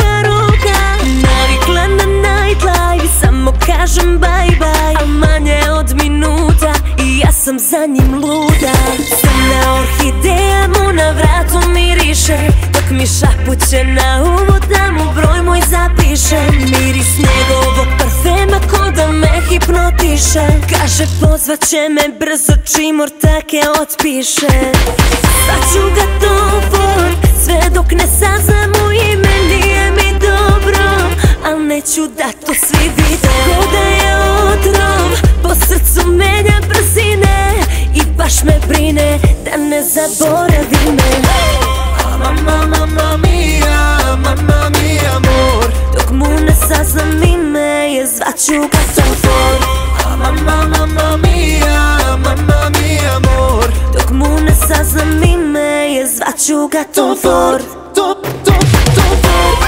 moja ruka. Navikla na nightlife, samo kažem bye bye, a manje od minuta i ja sam za njim luda. Crna orhideja mu na vratu miriše, dok mi šapuće na uvod da mu broj moj zapiše. Miris njegovog parfema ko da me hipnotiše. Kaže pozvaće me brzo čim ortake otpiše. Sad ću ga to for, sve dok ne saznam u ime. Nije mi dobro, al neću da to svi vide. Ko da je otrov, po srcu menja brzine i baš me brine da ne zaboravi me. Mamma mia amor, dok mu ne saznam ime je zvaću ga Tom Ford. Mamma mia amor, dok mu ne saznam ime je zvaću ga Tom Ford. Tom Ford.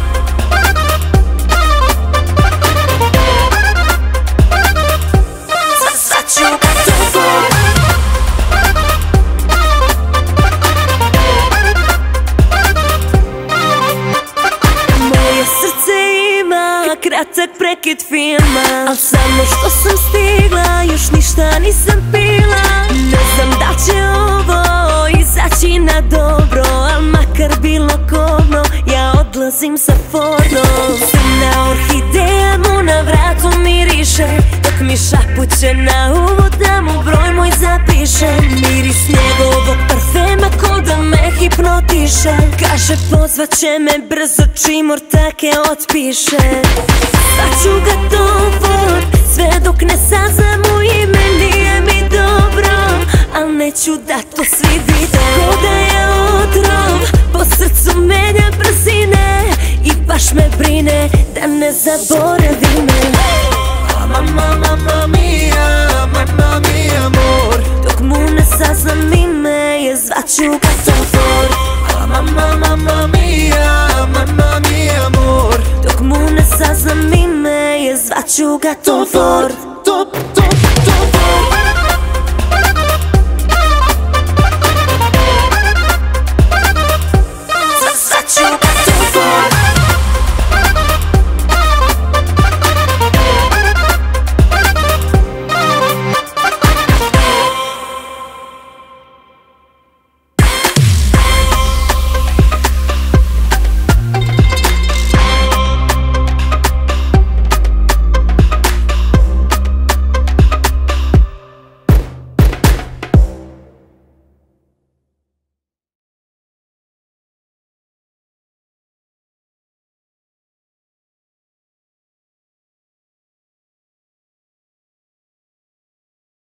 Kratak prekid filma, al samo što sam stigla, još ništa nisam pila. Ne znam da će ovo izaći na dobro, al makar bilo kobno, ja odlazim sa Fordom. Crna orhideja mu na vratu miriše, dok mi šapuće na uvod da mu broj moj zapiše. Miris njegovog parfema ko da me hipnotiše. Kaže pozvaće me brzo čim ortake otpiše. Sad ću ga to for, sve dok ne saznam u ime. Nije mi dobro, al neću da to svi vide. Ko da je otrov, po srcu menja brzine i baš me brine da ne zaboravi me. Mamma mia amor, dok mu ne saznam ime je zvaću ga Tom Ford. Mamma mia amor, dok mu ne saznam ime je zvaću ga Tom Ford.